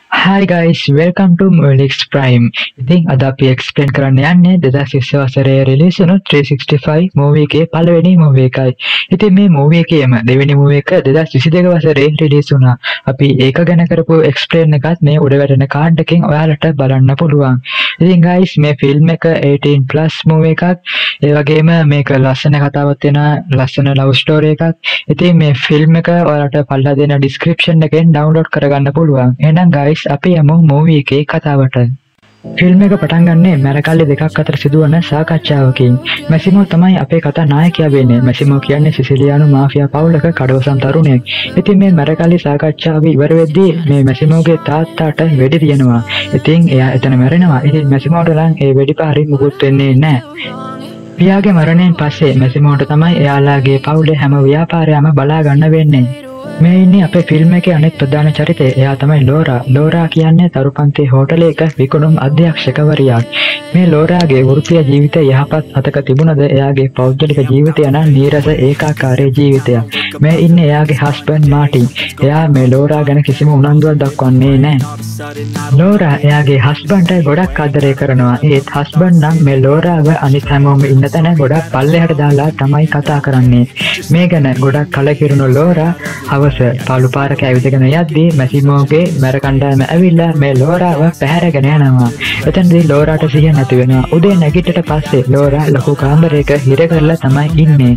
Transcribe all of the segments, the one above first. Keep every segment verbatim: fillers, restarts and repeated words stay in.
Hi guys, welcome to Movielix Prime. ඉතින් අද අපි explain කරන්න යන්නේ දෙදාස් විස්ස වසරේ release වුණු three sixty-five movie එකේ පළවෙනි movie එකයි. ඉතින් මේ movie එකේම දෙවෙනි movie එක දෙදාස් විසිදෙක වසරේ release වුණා. අපි ඒක ගැන කරපු explain එකත් මේ උඩ වැටෙන card එකෙන් ඔයාලට බලන්න පුළුවන්. ඉතින් guys මේ film එක eighteen plus movie එකක්. ඒ වගේම මේක ලස්සන කතාවක් තියෙන ලස්සන love story එකක්. ඉතින් මේ film එක ඔයාලට පල්ලා දෙන description එකෙන් download කරගන්න පුළුවන්. එහෙනම් guys අපි යමු movie එකේ කතාවට. ෆිල්ම් එක පටන් ගන්නේ මැරකල්ලි දෙකක් අතර සිදුවන සාකච්ඡාවකින්. මැසිමෝ තමයි අපේ කතා නායකයා වෙන්නේ. මැසිමෝ කියන්නේ සිසිලියානු මාෆියා පවුලක කඩවසම් තරුණයෙක්. ඉතින් මේ මැරකල්ලි සාකච්ඡාව ඉවර වෙද්දී මේ මැසිමෝගේ තාත්තාට වෙඩි තියනවා. ඉතින් එයා එතන මැරෙනවා. ඉතින් මැසිමෝට නම් ඒ වෙඩි පාරින් මුකුත් වෙන්නේ නැහැ. පියාගේ මරණයෙන් පස්සේ මැසිමෝට තමයි එයාලාගේ පවුලේ හැම ව්‍යාපාරයක්ම බලා ගන්න වෙන්නේ. මේ ඉන්නේ අපේ ෆිල්ම් එකේ අනෙක් ප්‍රධාන චරිතය. එයා තමයි ලෝරා. ලෝරා කියන්නේ තරුපන්ති හෝටලයක විකුණුම් අධ්‍යක්ෂකවරියක්. මේ ලෝරාගේ වෘත්තීය ජීවිතය යහපත් අතක තිබුණද එයාගේ පෞද්ගලික ජීවිතය නම් නීරස ඒකාකාරී ජීවිතයක්. මේ ඉන්නේ එයාගේ හස්බන්ඩ් මාටින්. එයා මේ ලෝරා ගැන කිසිම උනන්දුවක් දක්වන්නේ නැහැ. ලෝරා එයාගේ හස්බන්ඩ්ට ගොඩක් ආදරය කරනවා. ඒත් හස්බන්ඩ් නම් මේ ලෝරාව අනිත් හැමෝම ඉන්න තැන ගොඩක් පල්ලෙහාට දාලා තමයි කතා කරන්නේ. මේ ගැන ගොඩක් කලකිරුණු ලෝරා හවස පාළු පාරක ඇවිදගෙන යද්දී මැසිමෝගේ මැර කණ්ඩායම ඇවිල්ලා මේ ලෝරාව පැහැරගෙන යනවා. එතනදී ලෝරාට සිහිය නැති වෙනවා. උදේ නැගිටිට පස්සේ ලෝරා ලොකු කාමරයක හිර කරලා තමයි ඉන්නේ.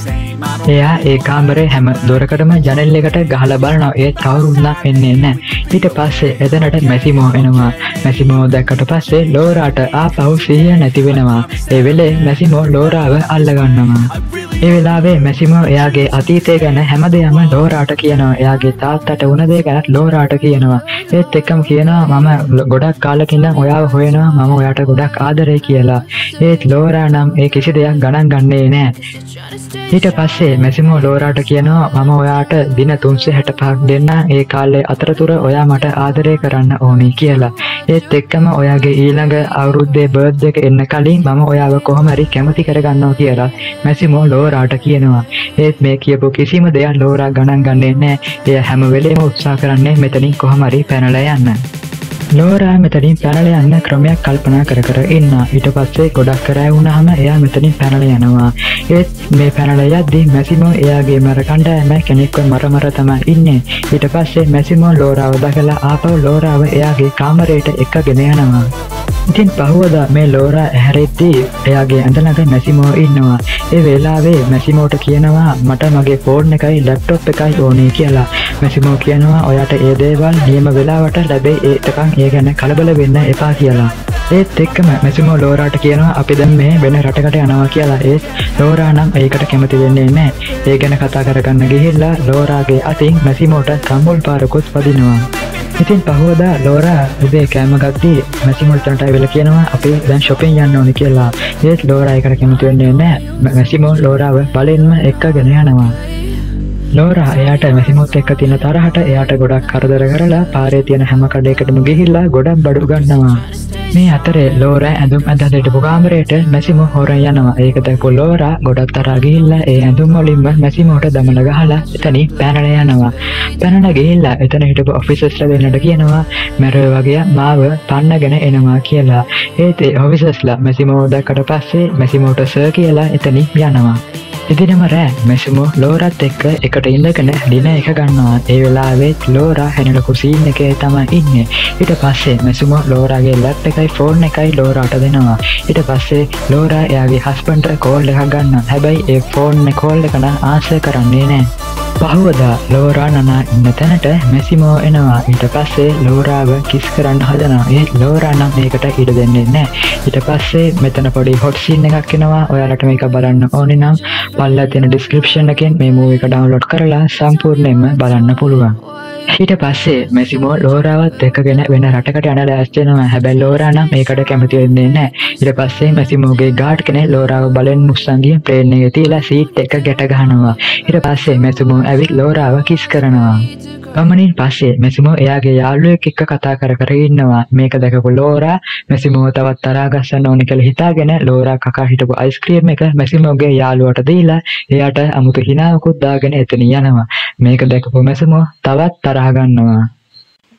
එයා ඒ කාමරේ හැම දොරකටම ජනෙල් එකට ගහලා බලනවා. ඒත් කවුරුත් එන්නේ නැහැ. ඊට පස්සේ එතනට මැසිමෝ එනවා. මැසිමෝ දැක්කට පස්සේ ලෝරාට ආපහු සිහිය නැති වෙනවා. ඒ වෙලේ මැසිමෝ ලෝරාව අල්ල ගන්නවා. ඒ වෙලාවේ මැසිමෝ එයාගේ අතීතය ගැන හැමදේම ලෝරාට කියනවා. එයාගේ තාත්තට වුණ දේ ගැනත් ලෝරාට කියනවා. ඒත් එක්කම කියනවා මම ගොඩක් කාලෙකින් ඉඳන් ඔයාව හොයනවා. මම ඔයාට ගොඩක් ආදරේ කියලා. ඒත් ලෝරා නම් ඒ කිසි දෙයක් ගණන් ගන්නේ නැහැ. ඊට පස්සේ මැසිමෝ ලෝරාට කියනවා මම ඔයාට දින තුන්සිය හැට පහක් දෙන්න. ඒ කාලේ අතරතුර ඔයා මට ආදරය කරන්න ඕනේ කියලා. ඒත් එක්කම ඔයාගේ ඊළඟ අවුරුද්දේ බර්ත්ඩේ එක එන්න කලින් මම ඔයාව කොහොම හරි කැමති කරගන්නවා කියලා මැසිමෝ ලෝරාට කියනවා. ඒත් මේ කියපු කිසිම දෙයක් ලෝරා ගණන් ගන්නේ නැහැ. එයා හැම වෙලේම උත්සාහ කරන්නේ මෙතනින් කොහොම හරි පැනලා යන්න. ලෝරා මෙතනින් පැනලා යන්න ක්‍රමයක් කල්පනා කර කර ඉන්නවා. ඊට පස්සේ ගොඩක් කරා වුණාම එයා මෙතනින් පැනලා යනවා. ඒත් මේ පැනලා යද්දී මැසිමෝ එයාගේ මර කණ්ඩායම කෙනෙක්ව මර මර තමයි ඉන්නේ. ඊට පස්සේ මැසිමෝ ලෝරාව දැකලා ආපහු ලෝරාව එයාගේ කාමරයට එක්කගෙන යනවා. ඉතින් පහුවදා මේ ලෝරා ඇහැරෙද්දී එයාගේ ඇඳ ළඟ මැසිමෝ ඉන්නවා. ඒ වෙලාවේ මැසිමෝට කියනවා මට මගේ ෆෝන් එකයි ලැප්ටොප් එකයි ඕනේ කියලා. මැසිමෝ කියනවා ඔයාට ඒ දේවල් නියම වෙලාවට ලැබෙයි. ඒකකන් ඒ ගැන කලබල වෙන්න එපා කියලා. ඒත් එක්කම මැසිමෝ ලෝරාට කියනවා අපි දැන් මේ වෙන රටකට යනවා කියලා. ඒත් ලෝරා නම් ඒකට කැමති වෙන්නේ නැහැ. ඒ ගැන කතා කරගන්න ගිහිල්ලා ලෝරාගේ අතින් මැසිමෝට සම්මුල් පාරකුත් වදිනවා. ඉතින් පහුවදා ලෝරා උදේ කෑම ගද්දී මැසිමෝට ඇවිල්ලා කියනවා අපි දැන් shopping යන්න ඕනේ කියලා. ඒත් ලෝරා ඒකට කැමති වෙන්නේ නැහැ. මැසිමෝ ලෝරාව බලෙන්ම එක්කගෙන යනවා. ලෝරා එයාට මැසිමෝත් එක්ක තියෙන තරහට එයාට ගොඩක් කරදර කරලා පාරේ තියෙන හැම කඩේකටම ගිහිල්ලා ගොඩක් බඩු ගන්නවා. මේ අතරේ ලෝරා ඇඳුම් ඇඳලා හිටපු කාමරයට මැසිමෝ හොරන් යනවා. ඒක දැකපු ලෝරා ගොඩක් තරහා ගිහිල්ලා ඒ ඇඳුම් වලින්ම මැසිමෝට දමන ගහලා එතනින් පැනලා යනවා. පැනලා ගිහිල්ලා එතන හිටපු ඔෆිසර්ස්ලා දෙන්නට කියනවා මැරුවේ වගේ මාව පන්නගෙන එනවා කියලා. ඒත් ඒ ඔෆිසර්ස්ලා මැසිමෝ දැක්කට පස්සේ මැසිමෝට සර් කියලා එතනින් යනවා. එදිනම රෑ මැසිමෝ ලෝරාත් එක්ක එකට ඉඳගෙන ඩිනර් එක ගන්නවා. ඒ වෙලාවෙත් ලෝරා හැනලකු සීන් එකේ තමයි ඉන්නේ. ඊට පස්සේ මැසිමෝ ලෝරාගේ ලැප් එකයි ෆෝන් එකයි ලෝරාට දෙනවා. ඊට පස්සේ ලෝරා එයාගේ හස්බන්ඩ්ට කෝල් එකක් ගන්නවා. හැබැයි ඒ ෆෝන් එක කෝල් එක නම් ආන්සර් කරන්නේ නැහැ. පහුවදා ලෝරා නනා ඉන්න තැනට මැසිමෝ එනවා. ඊට පස්සේ ලෝරාව කිස් කරන්න හදනවා. ඒ ලෝරා නම් මේකට ඉඩ දෙන්නේ නැහැ. ඊට පස්සේ මෙතන පොඩි හොට් සීන් එකක් එනවා. ඔයාලට මේක බලන්න ඕනේ නම් පල්ලා තියෙන description එකෙන් මේ movie එක download කරලා සම්පූර්ණයෙන්ම බලන්න පුළුවන්. ඊට පස්සේ මැසිමෝ ලෝරාවත් එක්කගෙන වෙන රටකට යන ලෑස්ති වෙනවා. හැබැයි ලෝරා නම් මේකට කැමති වෙන්නේ නැහැ. ඊට පස්සේ මැසිමෝගේ ගාඩ් කෙනෙක් ලෝරාව බලෙන් මුස්සන් ගිහින් ප්ලේන් එකේ තියලා සීට් එක ගැට ගන්නවා. ඊට පස්සේ මැසිමෝ ඇවිත් ලෝරාව කිස් කරනවා. ගමනින් පස්සේ මැසිමෝ එයාගේ යාළුවෙක් එක්ක කතා කර කර ඉන්නවා. මේක දැකපු ලෝරා මැසිමෝ තවත් තරහා ගස්සන්න ඕනේ කියලා හිතාගෙන ලෝරා කකා හිටපු අයිස්ක්‍රීම් එක මැසිමෝගේ යාළුවට දීලා එයාට අමුතු හිනාවකුත් දාගෙන එතන යනවා. මේක දැකපු මැසිමෝ තවත් තරහා ගන්නවා.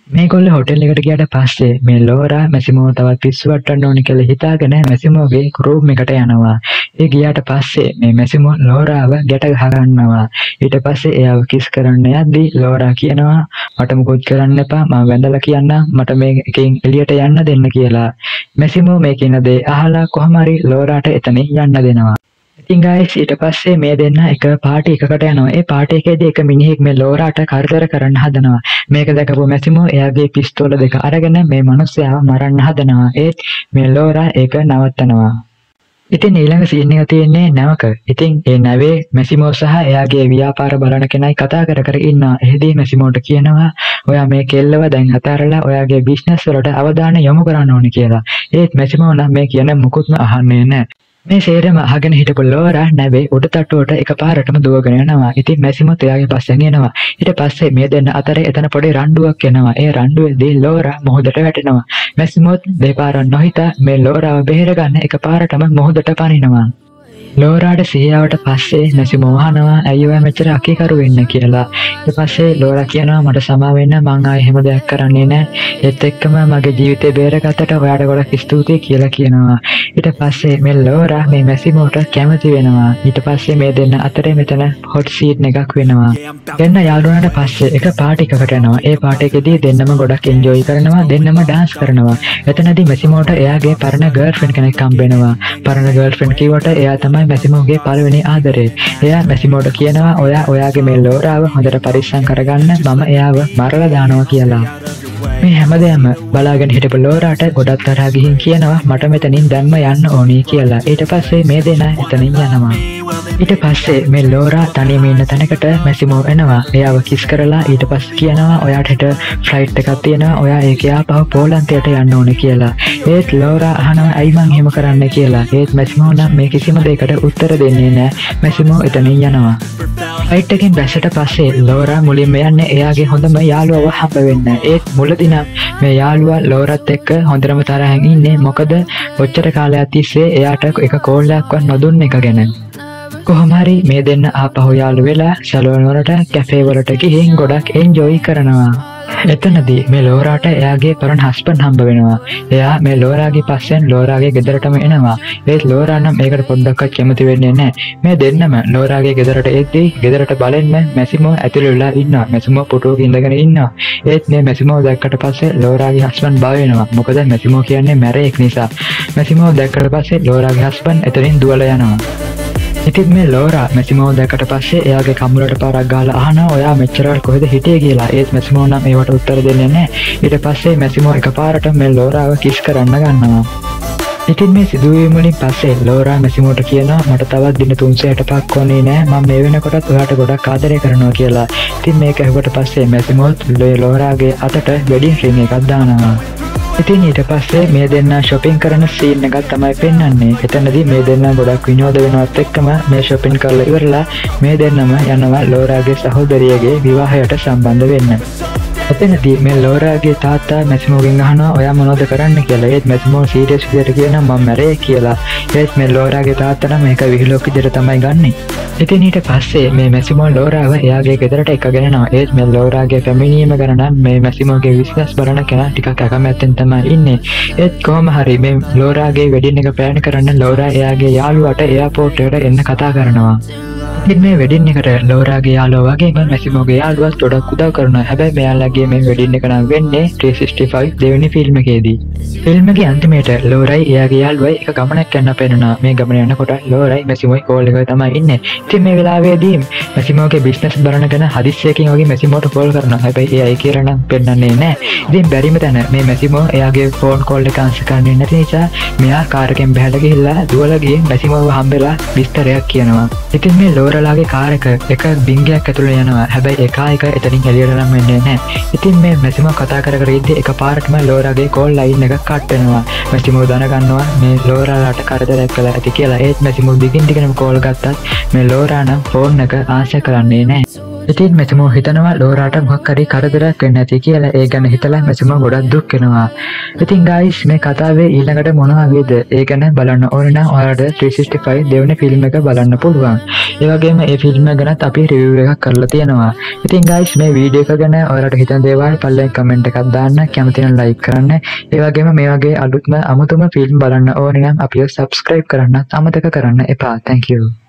මේගොල්ලෝ හොටෙල් එකට ගියාට පස්සේ මේ ලෝරා මැසිමෝ තවත් පිස්සු වට්ටන්න ඕනි කියලා හිතාගෙන මැසිමෝගේ රූම් එකට යනවා. ඒ ගියාට පස්සේ මේ මැසිමෝ ලෝරාව ගැට ගහ ගන්නවා. ඊට පස්සේ එයාව කිස් කරන්න යද්දී ලෝරා කියනවා මට මුකුත් කරන්න එපා මම වැඳලා කියන්න මට මේකෙන් එළියට යන්න දෙන්න කියලා. මැසිමෝ මේ කියන දේ අහලා කොහොම හරි ලෝරාට එතනින් යන්න දෙනවා. ඉතින් guys ඊට පස්සේ මේ දෙන්න එක පාටි එකකට යනවා. ඒ පාටි එකේදී එක මිනිහෙක් මේ ලෝරාට කරදර කරන්න හදනවා. මේක දැකපු මැසිමෝ එයාගේ පිස්තෝල දෙක අරගෙන මේ මිනිස්සයාව මරන්න හදනවා. ඒත් මේ ලෝරා ඒක නවත්තනවා. ඉතින් ඊළඟ සීන් එක තියෙන්නේ නැවක. ඉතින් ඒ නැවේ මැසිමෝ සහ එයාගේ ව්‍යාපාර බලන කෙනයි කතා කර කර ඉන්නවා. එහිදී මැසිමෝට කියනවා ඔයා මේ කෙල්ලව දැන් අතාරලා ඔයාගේ බිස්නස් වලට අවධානය යොමු කරන්න ඕනේ කියලා. ඒත් මැසිමෝ නම් මේ කියන මුකුත්ම අහන්නේ නැහැ. මේ සේරම අහගෙන හිටපු ලෝරා නැවේ උඩ තට්ටුවට එකපාරටම දුවගෙන යනවා. ඉතින් මැසිමොත් එයාගේ පස්සෙන් එනවා. ඊට පස්සේ මේ දෙන්න අතරේ එතන පොඩි රණ්ඩුවක් එනවා. ඒ රණ්ඩුවේදී ලෝරා මොහොතට වැටෙනවා. මැසිමොත් දෙපාරක් නොහිතා මේ ලෝරාව බෙහෙර ගන්න එකපාරටම මොහොතට පනිනවා. ලෝරාට සිහියාවට පස්සේ මැසිමෝ අහනවා ඇයි ඔයා මෙච්චර අකීකරු වෙන්නේ කියලා. ඊට පස්සේ ලෝරා කියනවා මට සමා වෙන්න මං ආයේ හැම දෙයක් කරන්නේ නැහැ. ඒත් එක්කම මගේ ජීවිතේ බේරගත්තට ඔයාට ගොඩක් ස්තුතියි කියලා කියනවා. ඊට පස්සේ මේ ලෝරා මේ මැසිමෝට කැමති වෙනවා. ඊට පස්සේ මේ දෙන්න අතරේ මෙතන හොට් සීන් එකක් වෙනවා. දෙන්න යාළුවන්ට පස්සේ එක පාටි එකකට යනවා. ඒ පාටි එකේදී දෙන්නම ගොඩක් එන්ජොයි කරනවා. දෙන්නම ඩාන්ස් කරනවා. එතනදී මැසිමෝට එයාගේ පරණ ගර්ල්ෆ්‍රෙන්ඩ් කෙනෙක් හම්බ වෙනවා. පරණ ගර්ල්ෆ්‍රෙන්ඩ් කිව්වට එයා තමයි මැසිමෝගේ පළවෙනි ආදරේ. එයා මැසිමෝට කියනවා ඔයා ඔයාගේ මේ ලෝරාව හොඳට පරිස්සම් කරගන්න මම එයාව මරලා දානවා කියලා. මේ හැමදේම බලාගෙන හිටපු ලෝරාට ගොඩක් තරහා ගිහින් කියනවා මට මෙතනින් දැන්ම යන්න ඕනි කියලා. ඊට පස්සේ මේ දෙනා එතනින් යනවා. ඊට පස්සේ මේ ලෝරා තනියම ඉන්න තැනකට මැසිමෝ එනවා. එයාව කිස් කරලා ඊට පස්සේ කියනවා ඔයාට හෙට ෆ්ලයිට් එකක් තියෙනවා. ඔයා ඒකේ ආපහු පෝලන්තයට යන්න ඕනේ කියලා. ඒත් ලෝරා අහනවා ඇයි මං එහෙම කරන්නේ කියලා. ඒත් මැසිමෝ නම් මේ කිසිම දෙයකට උත්තර දෙන්නේ නැහැ. මැසිමෝ එතනින් යනවා. ෆ්ලයිට් එකෙන් බැස්සට පස්සේ ලෝරා මුලින්ම යන්නේ එයාගේ හොඳම යාළුවව හම්බ වෙන්න. ඒත් මුලදී නම් මේ යාළුවා ලෝරාත් එක්ක හොඳටම තරහින් ඉන්නේ. මොකද ඔච්චර කාලයක් තිස්සේ එයාට එක කෝල් එකක්වත් නොදුන්න එක ගැන. කොහොම හරි මේ දෙන්න ආපහු යාළු වෙලා සැලෝන් වලට කැෆේ වලට ගිහින් ගොඩක් එන්ජොයි කරනවා. එතනදී මේ ලෝරාට එයාගේ පරණ හස්බන්ඩ් හම්බ වෙනවා. එයා මේ ලෝරාගේ පස්සෙන් ලෝරාගේ ගෙදරටම එනවා. ඒත් ලෝරා නම් මේකට පොඩ්ඩක්වත් කැමති වෙන්නේ නැහැ. මේ දෙන්නම ලෝරාගේ ගෙදරට එද්දී ගෙදරට බලෙන්ම මැසිමෝ ඇතුළේ වෙලා ඉන්නවා. මැසිමෝ පුටුවක ඉඳගෙන ඉන්නවා. ඒත් මේ මැසිමෝ දැක්කට පස්සේ ලෝරාගේ හස්බන්ඩ් බය වෙනවා. මොකද මැසිමෝ කියන්නේ මැරෙක් නිසා. මැසිමෝ දැක්කට පස්සේ ලෝරාගේ හස්බන්ඩ් එතනින් දුවලා යනවා. ඉතින් මේ ලෝරා මැසිමෝ දැක්කට පස්සේ එයාගේ කම්මුලට පාරක් ගහලා අහනවා ඔයා මෙච්චර කොහෙද හිටියේ කියලා. ඒත් මැසිමෝ නම් ඒවට උත්තර දෙන්නේ නැහැ. ඊට පස්සේ මැසිමෝ එකපාරට මේ ලෝරාව කිස් කරන්න ගන්නවා. ඉතින් මේ සිදුවීම් වලින් පස්සේ ලෝරා මැසිමෝට කියනවා මට තවත් දින තුන්සියයට පහක් ඕනේ නෑ මම මේ වෙනකොටත් ඔයාට ගොඩක් ආදරය කරනවා කියලා. ඉතින් මේක ඇහුවට පස්සේ මැසිමෝත් ලෝරාගේ අතට වෙඩින් රින් එකක් දානවා. ඉතින් ඊට පස්සේ මේ දෙන්නා shopping කරන scene එකක් තමයි පෙන්වන්නේ. එතනදී මේ දෙන්නා ගොඩක් විනෝද වෙනවත් එක්කම මේ shopping කරලා ඉවරලා මේ දෙන්නම යනවා ලෝරාගේ සහෝදරියගේ විවාහයට සම්බන්ධ වෙන්න. එතනදී මේ ලෝරාගේ තාත්තා මැසිමෝගෙන් අහනවා ඔයා මොනවද කරන්න කියලා. ඒත් මැසිමෝ සීරියස් විදියට කියනවා මම මැරෙයි කියලා. ඒත් මේ ලෝරාගේ තාත්තා නම් මේක විහිළුවක් විදියට තමයි ගන්නෙ. ඉතින් ඊට පස්සේ මේ මැසිමෝ ලෝරාව එයාගේ ගෙදරට එකගෙන යනවා. ඒත් මේ ලෝරාගේ පැමිණීම ගැන නම් මේ මැසිමෝගේ විශ්වාස බලන කෙනා ටිකක් අකමැත්තෙන් තමයි ඉන්නේ. ඒත් කොහොම හරි මේ ලෝරාගේ වෙඩින් එක ප්ලෑන් කරන්න ලෝරා එයාගේ යාළුවාට එයාපෝට් එකට එන්න කතා කරනවා. ඉතින් මේ වෙඩින් එකට ලෝරාගේ යාළුවා වගේම මැසිමෝගේ යාළුවාත් ගොඩක් උදව් කරනවා. හැබැයි මෙයාලගේ මේ වෙඩින් එක නම් වෙන්නේ three sixty-five දෙවෙනි ෆිල්ම් එකේදී. ෆිල්ම් එකේ අන්තිමේට ලෝරායි එයාගේ යාළුවයි එක ගමනක් යන්න පෙන්නනවා. මේ ගමන යනකොට ලෝරායි මැසිමෝයි කෝල් එකේ තමයි ඉන්නේ. ඉතින් මේ වෙලාවේදී මැසිමෝගේ බිස්නස් බලන කෙනා හදිස්සියකින් වගේ මැසිමෝට කෝල් කරනවා. හැබැයි එයා ඒ කියලා නම් පෙන්නන්නේ නැහැ. ඉතින් බැරිම තැන මේ මැසිමෝ එයාගේ ෆෝන් කෝල් එක ආන්සර් කරන්නේ නැති නිසා මෙයා කාර් එකෙන් බහැලා ගිහිල්ලා දුවලා ගිහින් මැසිමෝව හම්බෙලා විස්තරයක් කියනවා. ඉතින් මේ ලෝරාලාගේ කාර් එක එක බින්ගයක් ඇතුළේ යනවා. හැබැයි එකා එක එතනින් එළියට නම් වෙන්නේ නැහැ. ඉතින් මේ මැසිමෝ කතා කර කර ඉද්දී එකපාරටම ලෝරාගේ කෝල් ලයින් එක කට් වෙනවා. මැසිමෝ දැනගන්නවා මේ ලෝරාලාට කරදරයක් කළා ඇති කියලා. ඒත් මැසිමෝ දිගින් දිගටම කෝල් ගත්තත් මේ ලෝරා නම් ෆෝන් එක ආන්සර් කරන්නේ නැහැ. ඉතින් මෙතුමෝ හිතනවා ලෝරාට මොකක් හරි කරදරයක් වෙන්න ඇති කියලා. ඒ ගැන හිතලා මෙතුමෝ ගොඩක් දුක් වෙනවා. ඉතින් guys මේ කතාවේ ඊළඟට මොනවා වේද? ඒ ගැන බලන්න ඕන නම් ඔයාලට three sixty-five දෙවෙනි ෆිල්ම් එක බලන්න පුළුවන්. ඒ වගේම මේ ෆිල්ම් එක ගැනත් අපි රිවිව් එකක් කරලා තියෙනවා. ඉතින් guys මේ වීඩියෝ එක ගැන ඔයාලට හිතන දේවල් පල්ලෙන් කමෙන්ට් එකක් දාන්න, කැමති නම් ලයික් කරන්න. ඒ වගේම මේ වගේ අලුත්ම අමුතුම ෆිල්ම් බලන්න ඕන නම් අපිව subscribe කරන්න අමතක කරන්න එපා. Thank you.